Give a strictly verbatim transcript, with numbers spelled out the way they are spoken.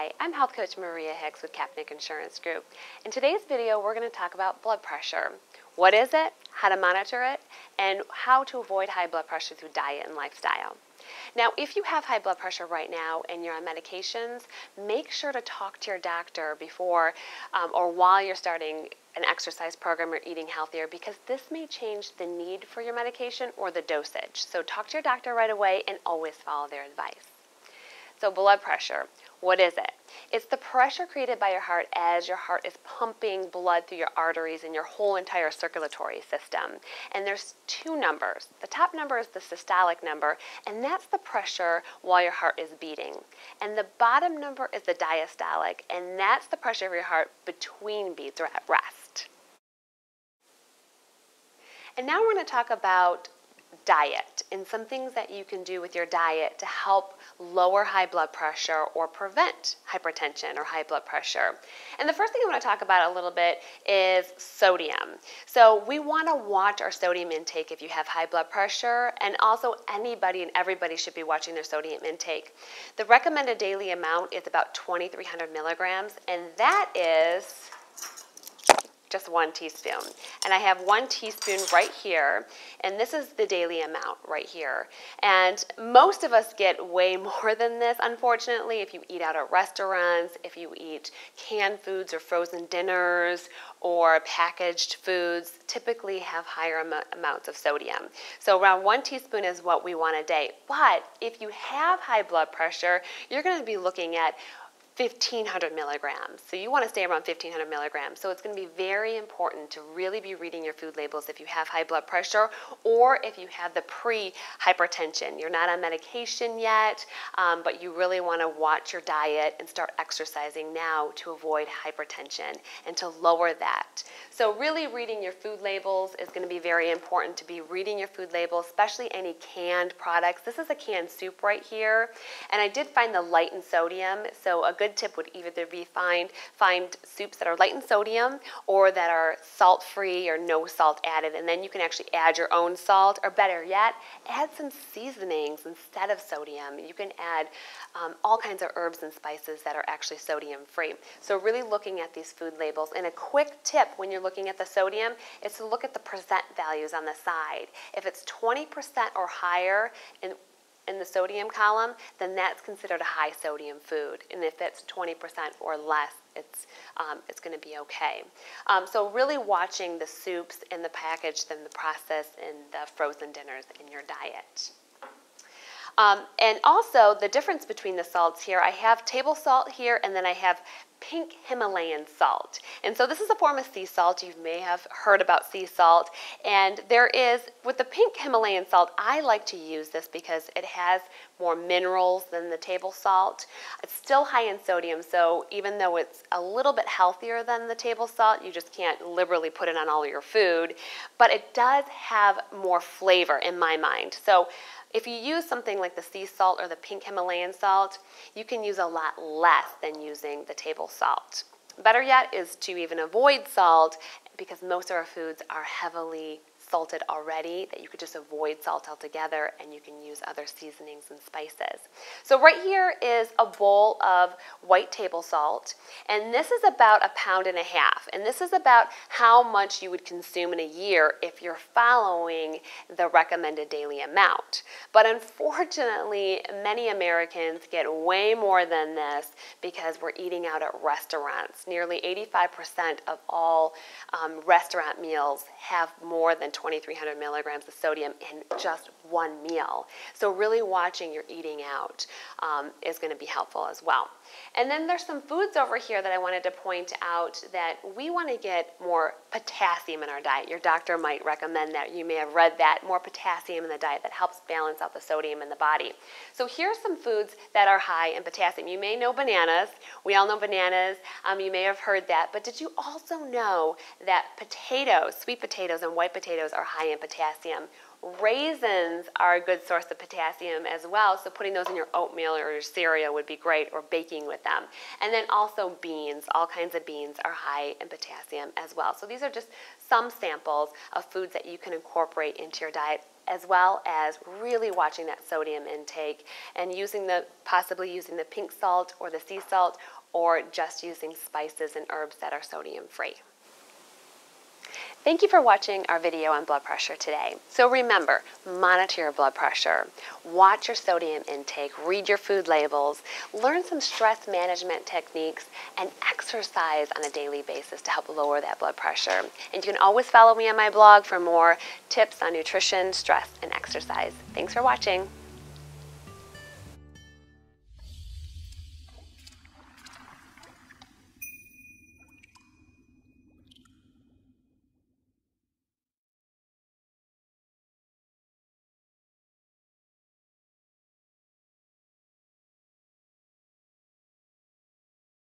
Hi, I'm Health Coach Maria Hicks with Kapnick Insurance Group. In today's video, we're going to talk about blood pressure. What is it, how to monitor it, and how to avoid high blood pressure through diet and lifestyle. Now, if you have high blood pressure right now and you're on medications, make sure to talk to your doctor before um, or while you're starting an exercise program or eating healthier, because this may change the need for your medication or the dosage. So talk to your doctor right away and always follow their advice. So blood pressure, what is it? It's the pressure created by your heart as your heart is pumping blood through your arteries and your whole entire circulatory system. And there's two numbers. The top number is the systolic number, and that's the pressure while your heart is beating. And the bottom number is the diastolic, and that's the pressure of your heart between beats or at rest. And now we're going to talk about diet and some things that you can do with your diet to help lower high blood pressure or prevent hypertension or high blood pressure. And the first thing I want to talk about a little bit is sodium. So we want to watch our sodium intake if you have high blood pressure, and also anybody and everybody should be watching their sodium intake. The recommended daily amount is about twenty-three hundred milligrams, and that is just one teaspoon. And I have one teaspoon right here, and this is the daily amount right here. And most of us get way more than this, unfortunately, if you eat out at restaurants, if you eat canned foods or frozen dinners or packaged foods, typically have higher am amounts of sodium. So around one teaspoon is what we want a day. But if you have high blood pressure, you're going to be looking at fifteen hundred milligrams. So you want to stay around fifteen hundred milligrams. So it's going to be very important to really be reading your food labels if you have high blood pressure or if you have the pre-hypertension. You're not on medication yet, um, but you really want to watch your diet and start exercising now to avoid hypertension and to lower that. So really reading your food labels is going to be very important, to be reading your food labels, especially any canned products. This is a canned soup right here, and I did find the light in sodium, so a good Good tip would either be find find soups that are light in sodium or that are salt-free or no salt added, and then you can actually add your own salt, or better yet, add some seasonings instead of sodium. You can add um, all kinds of herbs and spices that are actually sodium-free. So really looking at these food labels. And a quick tip when you're looking at the sodium is to look at the percent values on the side. If it's twenty percent or higher in in the sodium column, then that's considered a high sodium food. And if it's twenty percent or less, it's, um, it's going to be okay. Um, so really watching the soups in the package, then the processed and the frozen dinners in your diet. Um, and also the difference between the salts here, I have table salt here, and then I have pink Himalayan salt. And so this is a form of sea salt. You may have heard about sea salt. And there is, with the pink Himalayan salt, I like to use this because it has more minerals than the table salt. It's still high in sodium, so even though it's a little bit healthier than the table salt, you just can't liberally put it on all your food, but it does have more flavor in my mind. So if you use something like the sea salt or the pink Himalayan salt, you can use a lot less than using the table salt. Better yet is to even avoid salt, because most of our foods are heavily salted already, that you could just avoid salt altogether, and you can use other seasonings and spices. So right here is a bowl of white table salt, and this is about a pound and a half, and this is about how much you would consume in a year if you're following the recommended daily amount. But unfortunately, many Americans get way more than this because we're eating out at restaurants. Nearly eighty-five percent of all um, restaurant meals have more than twenty-three hundred milligrams of sodium in just one meal. So really watching your eating out um, is going to be helpful as well. And then there's some foods over here that I wanted to point out that we want to get more potassium in our diet. Your doctor might recommend that. You may have read that, more potassium in the diet that helps balance out the sodium in the body. So here's some foods that are high in potassium. You may know bananas. We all know bananas. Um, you may have heard that. But did you also know that potatoes, sweet potatoes and white potatoes, are high in potassium? Raisins are a good source of potassium as well, so putting those in your oatmeal or your cereal would be great, or baking with them. And then also beans, all kinds of beans are high in potassium as well. So these are just some samples of foods that you can incorporate into your diet, as well as really watching that sodium intake and using the, possibly using the pink salt or the sea salt, or just using spices and herbs that are sodium free. Thank you for watching our video on blood pressure today. So remember, monitor your blood pressure, watch your sodium intake, read your food labels, learn some stress management techniques, and exercise on a daily basis to help lower that blood pressure. And you can always follow me on my blog for more tips on nutrition, stress, and exercise. Thanks for watching.